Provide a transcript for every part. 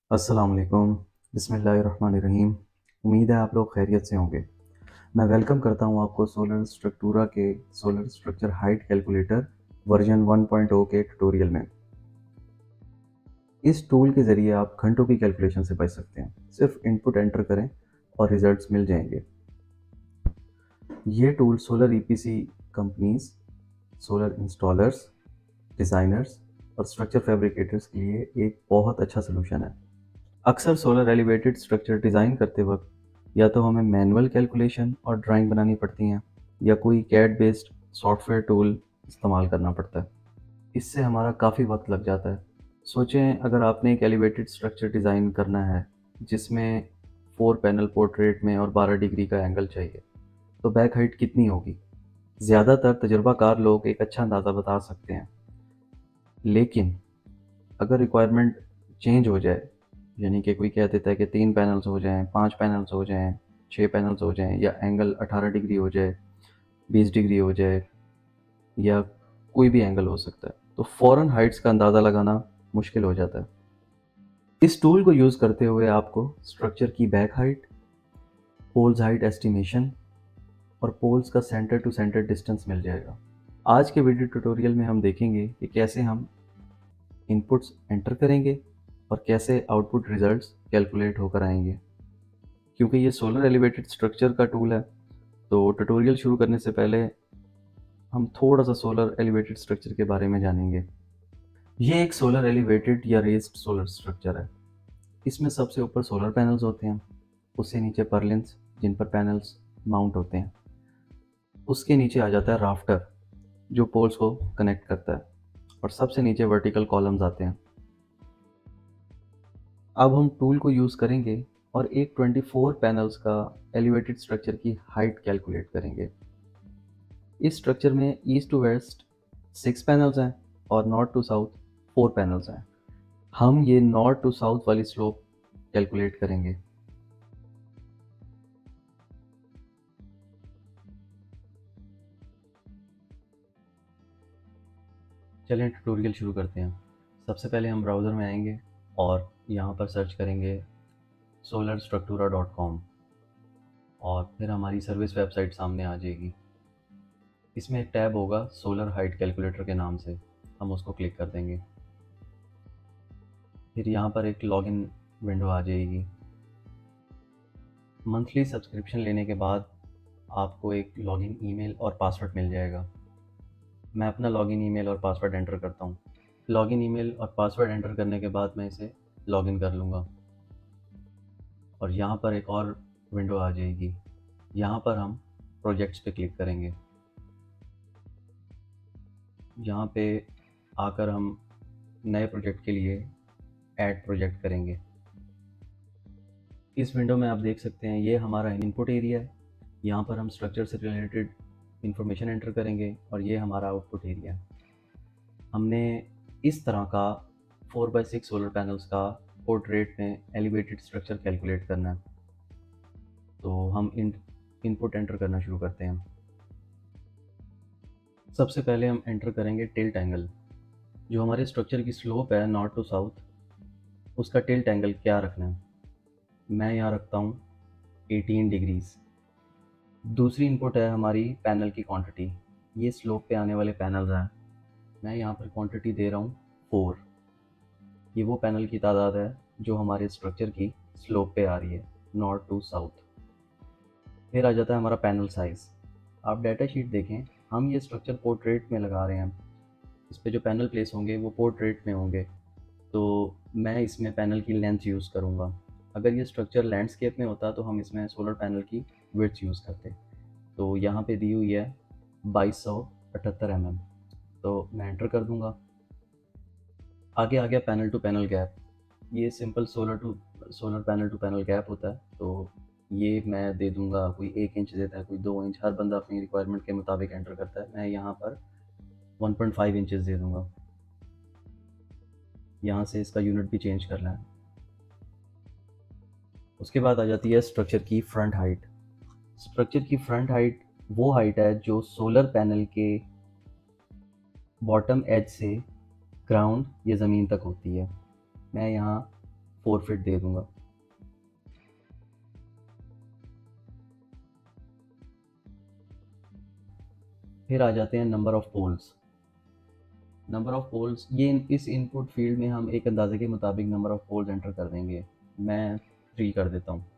अस्सलाम वालेकुम, बिस्मिल्लाहिर्रहमानिर्रहीम। उम्मीद है आप लोग खैरियत से होंगे। मैं वेलकम करता हूं आपको सोलर स्ट्रक्टूरा के solar structure height calculator version 1.0 के ट्यूटोरियल में। इस टूल के ज़रिए आप घंटों की कैलकुलेशन से बच सकते हैं। सिर्फ इनपुट एंटर करें और रिजल्ट्स मिल जाएंगे। ये tool solar EPC companies, solar installers, designers और स्ट्रक्चर फैब्रिकेटर्स के लिए एक बहुत अच्छा सलूशन है। अक्सर सोलर एलिवेटेड स्ट्रक्चर डिज़ाइन करते वक्त या तो हमें मैनुअल कैलकुलेशन और ड्राइंग बनानी पड़ती हैं या कोई कैड बेस्ड सॉफ्टवेयर टूल इस्तेमाल करना पड़ता है। इससे हमारा काफ़ी वक्त लग जाता है। सोचें, अगर आपने एक एलिवेटेड स्ट्रक्चर डिज़ाइन करना है जिसमें 4 पैनल पोर्ट्रेट में और 12 डिग्री का एंगल चाहिए, तो बैक हाइट कितनी होगी? ज़्यादातर तजुर्बाकार लोग एक अच्छा अंदाज़ा बता सकते हैं, लेकिन अगर रिक्वायरमेंट चेंज हो जाए, यानी कि कोई कह देता है कि 3 पैनल्स हो जाएँ, 5 पैनल्स हो जाएँ, 6 पैनल्स हो जाएँ या एंगल 18 डिग्री हो जाए, 20 डिग्री हो जाए या कोई भी एंगल हो सकता है, तो फ़ौरन हाइट्स का अंदाज़ा लगाना मुश्किल हो जाता है। इस टूल को यूज़ करते हुए आपको स्ट्रक्चर की back height, poles height estimation और पोल्स का सेंटर टू सेंटर डिस्टेंस मिल जाएगा। आज के वीडियो ट्यूटोरियल में हम देखेंगे कि कैसे हम इनपुट्स एंटर करेंगे और कैसे आउटपुट रिजल्ट्स कैलकुलेट होकर आएंगे। क्योंकि ये सोलर एलिवेटेड स्ट्रक्चर का टूल है, तो ट्यूटोरियल शुरू करने से पहले हम थोड़ा सा सोलर एलिवेटेड स्ट्रक्चर के बारे में जानेंगे। ये एक सोलर एलिवेटेड या रेस्ड सोलर स्ट्रक्चर है। इसमें सबसे ऊपर सोलर पैनल्स होते हैं, उससे नीचे पर्लिन्स जिन पर पैनल्स माउंट होते हैं, उसके नीचे आ जाता है राफ्टर जो पोल्स को कनेक्ट करता है, और सबसे नीचे वर्टिकल कॉलम्स आते हैं। अब हम टूल को यूज़ करेंगे और एक 24 पैनल्स का एलिवेटेड स्ट्रक्चर की हाइट कैलकुलेट करेंगे। इस स्ट्रक्चर में ईस्ट टू वेस्ट 6 पैनल्स हैं और नॉर्थ टू साउथ 4 पैनल्स हैं। हम ये नॉर्थ टू साउथ वाली स्लोप कैलकुलेट करेंगे। चलें ट्यूटोरियल शुरू करते हैं। सबसे पहले हम ब्राउज़र में आएंगे और यहाँ पर सर्च करेंगे solarstructura.com और फिर हमारी सर्विस वेबसाइट सामने आ जाएगी। इसमें एक टैब होगा सोलर हाइट कैलकुलेटर के नाम से, हम उसको क्लिक कर देंगे। फिर यहाँ पर एक लॉगिन विंडो आ जाएगी। मंथली सब्सक्रिप्शन लेने के बाद आपको एक लॉगिन ईमेल और पासवर्ड मिल जाएगा। मैं अपना लॉगिन ईमेल और पासवर्ड एंटर करता हूँ। लॉगिन ईमेल और पासवर्ड एंटर करने के बाद मैं इसे लॉगिन कर लूँगा और यहाँ पर एक और विंडो आ जाएगी। यहाँ पर हम प्रोजेक्ट्स पे क्लिक करेंगे। यहाँ पे आकर हम नए प्रोजेक्ट के लिए ऐड प्रोजेक्ट करेंगे। इस विंडो में आप देख सकते हैं ये हमारा इनपुट एरिया है। यहाँ पर हम स्ट्रक्चर से रिलेटेड इंफॉर्मेशन एंटर करेंगे और ये हमारा आउटपुट एरिया है। हमने इस तरह का 4x6 सोलर पैनल्स का पोर्ट्रेट में एलिवेटेड स्ट्रक्चर कैलकुलेट करना है। तो हम इनपुट एंटर करना शुरू करते हैं। सबसे पहले हम एंटर करेंगे टिल्ट एंगल। जो हमारे स्ट्रक्चर की स्लोप है नॉर्थ टू साउथ, उसका टिल्ट एंगल क्या रखना है। मैं यहाँ रखता हूँ 18 डिग्रीज़। दूसरी इनपुट है हमारी पैनल की क्वांटिटी। ये स्लोप पे आने वाले पैनल्स हैं। मैं यहाँ पर क्वांटिटी दे रहा हूँ 4। ये वो पैनल की तादाद है जो हमारे स्ट्रक्चर की स्लोप पे आ रही है नॉर्थ टू साउथ। फिर आ जाता है हमारा पैनल साइज़। आप डाटा शीट देखें, हम ये स्ट्रक्चर पोर्ट्रेट में लगा रहे हैं। इस पे जो पैनल प्लेस होंगे वो पोर्ट्रेट में होंगे, तो मैं इसमें पैनल की लेंथ यूज़ करूँगा। अगर ये स्ट्रक्चर लैंडस्केप में होता तो हम इसमें सोलर पैनल की विड्थ यूज़ करते। तो यहाँ पे दी हुई है 2278 mm, तो मैं एंटर कर दूँगा। आगे आ गया पैनल टू पैनल गैप। ये simple solar panel to panel gap होता है, तो ये मैं दे दूँगा। कोई 1 इंच देता है, कोई 2 इंच, हर बंदा अपनी रिक्वायरमेंट के मुताबिक एंटर करता है। मैं यहाँ पर 1.5 इंचेस दे दूँगा। यहाँ से इसका यूनिट भी चेंज करना है। उसके बाद आ जाती है स्ट्रक्चर की फ्रंट हाइट। स्ट्रक्चर की फ्रंट हाइट वो हाइट है जो सोलर पैनल के बॉटम एज से ग्राउंड या ज़मीन तक होती है। मैं यहाँ 4 फीट दे दूंगा। फिर आ जाते हैं number of poles. Number of poles, ये इस इनपुट फील्ड में हम एक अंदाजे के मुताबिक नंबर ऑफ पोल्स एंटर कर देंगे। मैं 3 कर देता हूँ।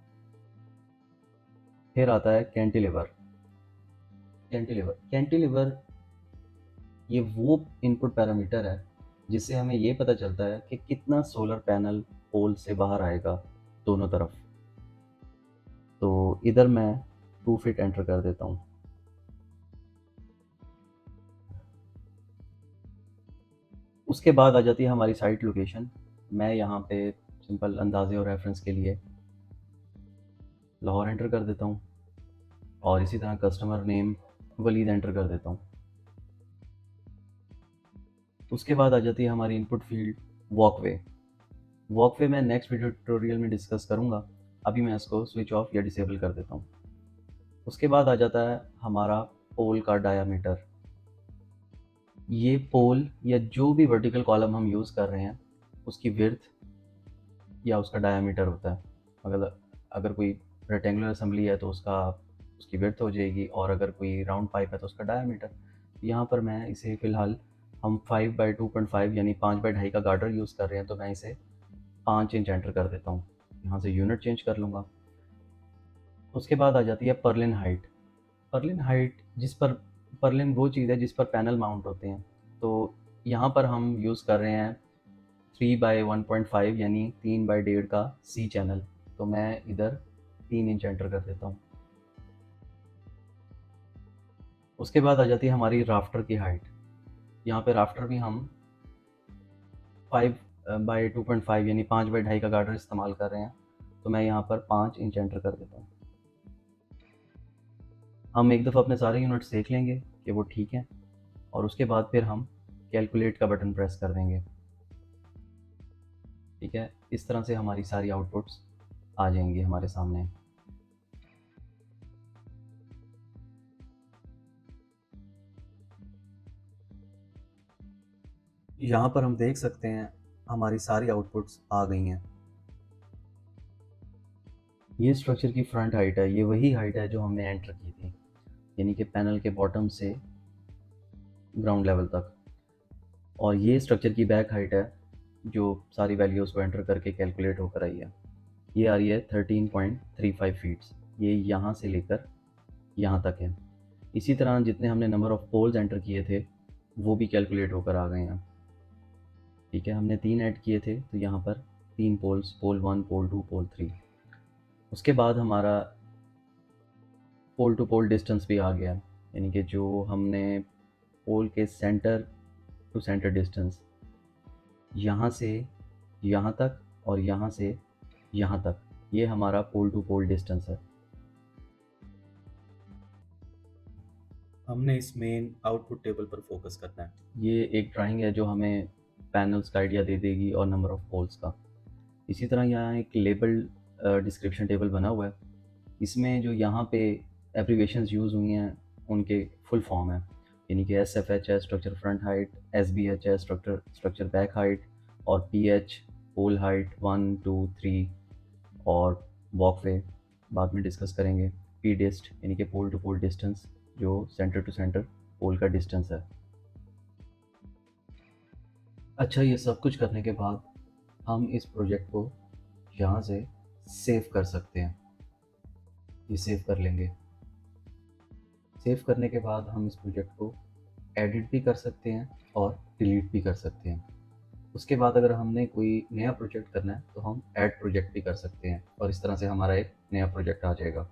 फिर आता है कैंटिलीवर। कैंटिलीवर कैंटिलीवर ये वो इनपुट पैरामीटर है जिससे हमें ये पता चलता है कि कितना सोलर पैनल पोल से बाहर आएगा दोनों तरफ। तो इधर मैं 2 फीट एंटर कर देता हूँ। उसके बाद आ जाती है हमारी साइट लोकेशन। मैं यहाँ पे सिंपल अंदाजे और रेफरेंस के लिए लाहौर एंटर कर देता हूँ, और इसी तरह कस्टमर नेम वलीद एंटर कर देता हूँ। उसके बाद आ जाती है हमारी इनपुट फील्ड वॉकवे। वॉकवे मैं नेक्स्ट वीडियो ट्यूटोरियल में डिस्कस करूँगा, अभी मैं इसको स्विच ऑफ या डिसेबल कर देता हूँ। उसके बाद आ जाता है हमारा पोल का डायामीटर। ये पोल या जो भी वर्टिकल कॉलम हम यूज़ कर रहे हैं उसकी विड्थ या उसका डायामीटर होता है। अगर कोई रेक्टेंगुलर असेंबली है तो उसकी विड्थ हो जाएगी, और अगर कोई राउंड पाइप है तो उसका डायामीटर। यहाँ पर मैं इसे फ़िलहाल, हम 5/2.5 यानी 5/2.5 का गार्डर यूज़ कर रहे हैं, तो मैं इसे 5 इंच एंटर कर देता हूँ। यहाँ से यूनिट चेंज कर लूँगा। उसके बाद आ जाती है purlin height. Purlin height purlin वो चीज़ है जिस पर पैनल माउंट होते हैं। तो यहाँ पर हम यूज़ कर रहे हैं 3/1.5 यानी 3/1.5 का सी चैनल। तो मैं इधर 3 इंच एंटर कर देता हूँ। उसके बाद आ जाती है हमारी राफ्टर की हाइट। यहाँ पे राफ्टर भी हम 5/2.5 यानी 5/2.5 का गार्डर इस्तेमाल कर रहे हैं। तो मैं यहाँ पर 5 इंच एंटर कर देता हूँ। हम एक दफ़ा अपने सारे यूनिट्स देख लेंगे कि वो ठीक हैं, और उसके बाद फिर हम कैलकुलेट का बटन प्रेस कर देंगे। ठीक है, इस तरह से हमारी सारी आउटपुट्स आ जाएंगी हमारे सामने। यहाँ पर हम देख सकते हैं हमारी सारी आउटपुट्स आ गई हैं। ये स्ट्रक्चर की फ्रंट हाइट है, ये वही हाइट है जो हमने एंटर की थी, यानी कि पैनल के बॉटम से ग्राउंड लेवल तक। और ये स्ट्रक्चर की बैक हाइट है जो सारी वैल्यूज़ को एंटर करके कैलकुलेट होकर आई है। ये आ रही है 13.35 फीट्स। ये यहाँ से लेकर यहाँ तक है। इसी तरह जितने हमने नंबर ऑफ़ पोल्स एंटर किए थे वो भी कैलकुलेट होकर आ गए हैं। ठीक है, हमने 3 ऐड किए थे, तो यहाँ पर 3 पोल्स, पोल 1, पोल 2, पोल 3। उसके बाद हमारा पोल टू पोल डिस्टेंस भी आ गया, यानी कि जो हमने पोल के सेंटर टू सेंटर डिस्टेंस, यहाँ से यहाँ तक और यहाँ से यहाँ तक, ये हमारा पोल टू पोल डिस्टेंस है। हमने इस मेन आउटपुट टेबल पर फोकस करना है। ये एक ड्राइंग है जो हमें पैनल्स का आइडिया दे देगी और नंबर ऑफ़ पोल्स का। इसी तरह यहाँ एक लेबल डिस्क्रिप्शन टेबल बना हुआ है। इसमें जो यहाँ पे एब्रीवेशंस यूज़ हुई हैं उनके फुल फॉर्म है, यानी कि SFH है स्ट्रक्चर फ्रंट हाइट, SBH है स्ट्रक्चर बैक हाइट, और PH पोल हाइट 1, 2, 3, और वॉकवे बाद में डिस्कस करेंगे। PDIST यानी कि पोल टू पोल डिस्टेंस, जो सेंटर टू सेंटर पोल का डिस्टेंस है। अच्छा, ये सब कुछ करने के बाद हम इस प्रोजेक्ट को यहाँ से सेव कर सकते हैं। ये सेव कर लेंगे। सेव करने के बाद हम इस प्रोजेक्ट को एडिट भी कर सकते हैं और डिलीट भी कर सकते हैं। उसके बाद अगर हमने कोई नया प्रोजेक्ट करना है तो हम ऐड प्रोजेक्ट भी कर सकते हैं, और इस तरह से हमारा एक नया प्रोजेक्ट आ जाएगा।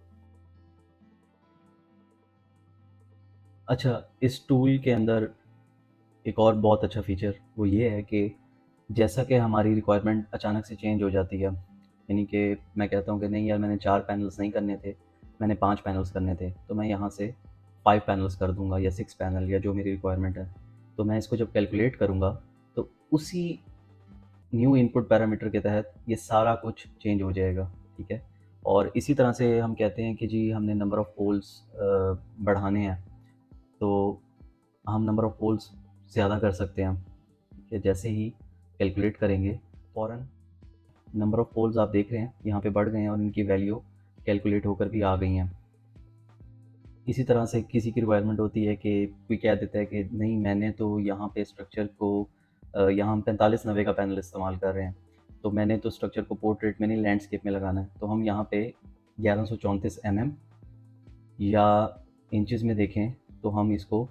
अच्छा, इस टूल के अंदर एक और बहुत अच्छा फीचर वो ये है कि जैसा कि हमारी रिक्वायरमेंट अचानक से चेंज हो जाती है, यानी कि मैं कहता हूँ कि नहीं यार, मैंने 4 पैनल्स नहीं करने थे, मैंने 5 पैनल्स करने थे, तो मैं यहाँ से 5 पैनल्स कर दूँगा या 6 पैनल, या जो मेरी रिक्वायरमेंट है। तो मैं इसको जब कैलकुलेट करूँगा तो उसी न्यू इनपुट पैरामीटर के तहत ये सारा कुछ चेंज हो जाएगा। ठीक है, और इसी तरह से हम कहते हैं कि जी हमने नंबर ऑफ़ पोल्स बढ़ाने हैं, तो हम नंबर ऑफ़ पोल्स ज़्यादा कर सकते हैं कि जैसे ही कैलकुलेट करेंगे फ़ौरन नंबर ऑफ़ पोल्स आप देख रहे हैं यहाँ पे बढ़ गए हैं और इनकी वैल्यू कैलकुलेट होकर भी आ गई हैं। इसी तरह से किसी की रिक्वायरमेंट होती है कि कोई कह देता है कि नहीं, मैंने तो यहाँ पे स्ट्रक्चर को यहाँ हम 45-90 का पैनल इस्तेमाल कर रहे हैं, तो मैंने तो स्ट्रक्चर को पोर्ट्रेट में नहीं लैंडस्केप में लगाना है, तो हम यहाँ पे 1134 mm या इंचज़ में देखें तो हम इसको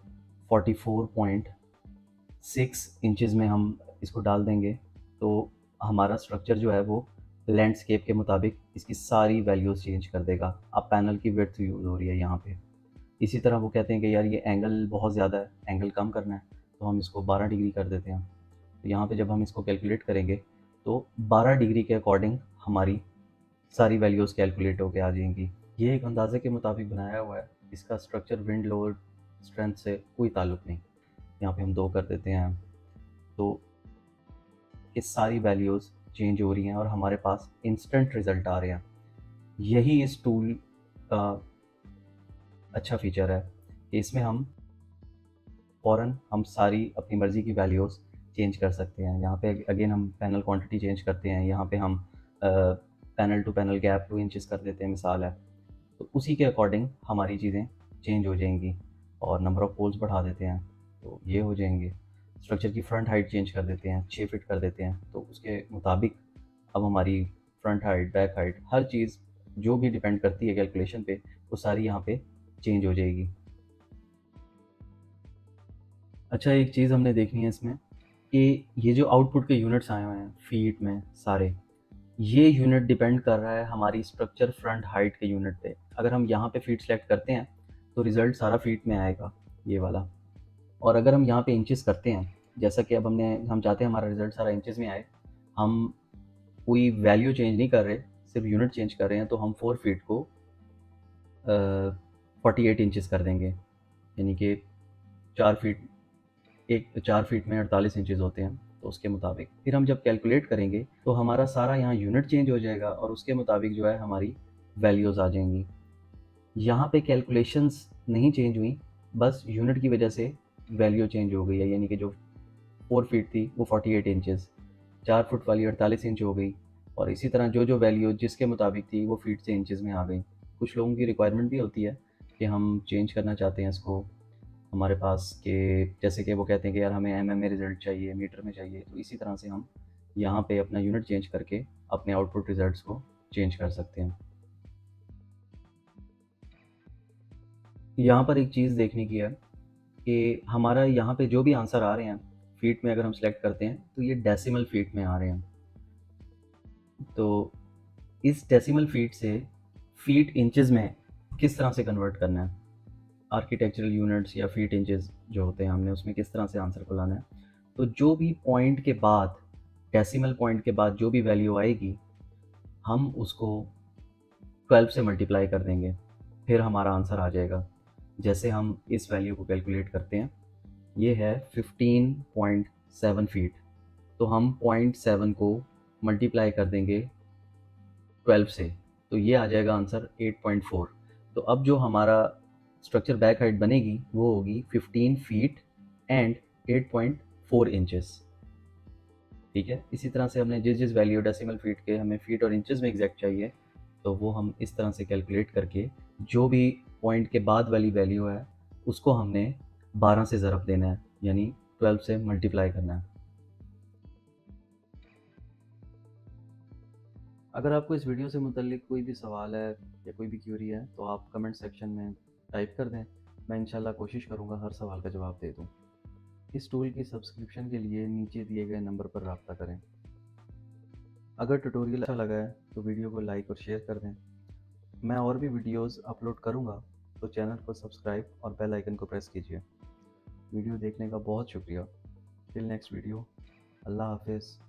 44.6 इंचज़ में हम इसको डाल देंगे, तो हमारा स्ट्रक्चर जो है वो लैंडस्केप के मुताबिक इसकी सारी वैल्यूज़ चेंज कर देगा। अब पैनल की विड्थ यूज़ हो रही है यहाँ पे। इसी तरह वो कहते हैं कि यार ये एंगल बहुत ज़्यादा है, एंगल कम करना है, तो हम इसको 12 डिग्री कर देते हैं। तो यहाँ पे जब हम इसको कैलकुलेट करेंगे तो 12 डिग्री के अकॉर्डिंग हमारी सारी वैल्यूज़ कैलकुलेट होके आ जाएंगी। ये एक अंदाजे के मुताबिक बनाया हुआ है, इसका स्ट्रक्चर विंड लोड स्ट्रेंथ से कोई ताल्लुक़ नहीं। यहाँ पे हम 2 कर देते हैं, तो ये सारी वैल्यूज़ चेंज हो रही हैं और हमारे पास इंस्टेंट रिज़ल्ट आ रहे हैं। यही इस टूल का अच्छा फ़ीचर है कि इसमें हम फ़ौरन हम सारी अपनी मर्ज़ी की वैल्यूज़ चेंज कर सकते हैं। यहाँ पे अगेन हम पैनल क्वांटिटी चेंज करते हैं, यहाँ पे हम panel to panel gap 2 inches कर देते हैं, मिसाल है। तो उसी के अकॉर्डिंग हमारी चीज़ें चेंज हो जाएंगी और नंबर ऑफ़ पोल्स बढ़ा देते हैं, तो ये हो जाएंगे। स्ट्रक्चर की फ्रंट हाइट चेंज कर देते हैं, 6 फीट कर देते हैं, तो उसके मुताबिक अब हमारी फ्रंट हाइट, बैक हाइट, हर चीज़ जो भी डिपेंड करती है कैलकुलेशन पे, वो सारी यहाँ पे चेंज हो जाएगी। अच्छा, एक चीज़ हमने देखनी है इसमें कि ये जो आउटपुट के यूनिट्स आए हुए हैं फीट में सारे, ये यूनिट डिपेंड कर रहा है हमारी स्ट्रक्चर फ्रंट हाइट के यूनिट पे। अगर हम यहाँ पे फीट सेलेक्ट करते हैं तो रिज़ल्ट सारा फीट में आएगा, ये वाला। और अगर हम यहाँ पे इंचेस करते हैं, जैसा कि अब हम चाहते हैं हमारा रिज़ल्ट सारा इंचेस में आए, हम कोई वैल्यू चेंज नहीं कर रहे, सिर्फ यूनिट चेंज कर रहे हैं, तो हम 4 फीट को 48 इंचेस कर देंगे, यानी कि 4 फीट में 48 इंचेस होते हैं, तो उसके मुताबिक फिर हम जब कैलकुलेट करेंगे तो हमारा सारा यहाँ यूनिट चेंज हो जाएगा और उसके मुताबिक जो है हमारी वैल्यूज़ आ जाएंगी। यहाँ पे कैलकुलेशंस नहीं चेंज हुई, बस यूनिट की वजह से वैल्यू चेंज हो गई है, यानी कि जो 4 फीट थी वो 48 इंचेस, 4 फुट वाली 48 इंच हो गई, और इसी तरह जो वैल्यू जिसके मुताबिक थी वो फीट से इंचेस में आ गई। कुछ लोगों की रिक्वायरमेंट भी होती है कि हम चेंज करना चाहते हैं इसको हमारे पास, कि जैसे कि वो कहते हैं कि यार हमें mm में रिज़ल्ट चाहिए, मीटर में चाहिए, तो इसी तरह से हम यहाँ पे अपना यूनिट चेंज करके अपने आउटपुट रिज़ल्ट्स को चेंज कर सकते हैं। यहाँ पर एक चीज़ देखने की है कि हमारा यहाँ पे जो भी आंसर आ रहे हैं फीट में, अगर हम सेलेक्ट करते हैं तो ये डेसिमल फीट में आ रहे हैं। तो इस डेसिमल फीट से फीट इंचेस में किस तरह से कन्वर्ट करना है, आर्किटेक्चरल यूनिट्स या फीट इंचेस जो होते हैं, हमने उसमें किस तरह से आंसर को लाना है। तो जो भी पॉइंट के बाद, डेसिमल पॉइंट के बाद जो भी वैल्यू आएगी, हम उसको 12 से मल्टीप्लाई कर देंगे, फिर हमारा आंसर आ जाएगा। जैसे हम इस वैल्यू को कैलकुलेट करते हैं, ये है 15.7 फीट, तो हम 0.7 को मल्टीप्लाई कर देंगे 12 से, तो ये आ जाएगा आंसर 8.4। तो अब जो हमारा स्ट्रक्चर बैक हाइट बनेगी वो होगी 15 फीट एंड 8.4 इंचेस। ठीक है, इसी तरह से हमने जिस वैल्यू डेसिमल फीट के हमें फीट और इंचेस में एग्जैक्ट चाहिए, तो वो हम इस तरह से कैलकुलेट करके जो भी पॉइंट के बाद वाली वैल्यू है उसको हमने 12 से ज़रब देना है, यानी 12 से मल्टीप्लाई करना है। अगर आपको इस वीडियो से मुतल्लिक कोई भी सवाल है या कोई भी क्यूरी है तो आप कमेंट सेक्शन में टाइप कर दें, मैं इंशाल्लाह कोशिश करूँगा हर सवाल का जवाब दे दूँ। इस टूल की सब्सक्रिप्शन के लिए नीचे दिए गए नंबर पर रब्ता करें। अगर ट्यूटोरियल अच्छा लगा है तो वीडियो को लाइक और शेयर कर दें। मैं और भी वीडियोस अपलोड करूँगा, तो चैनल को सब्सक्राइब और बेल आइकन को प्रेस कीजिए। वीडियो देखने का बहुत शुक्रिया। टिल नेक्स्ट वीडियो, अल्लाह हाफिज़।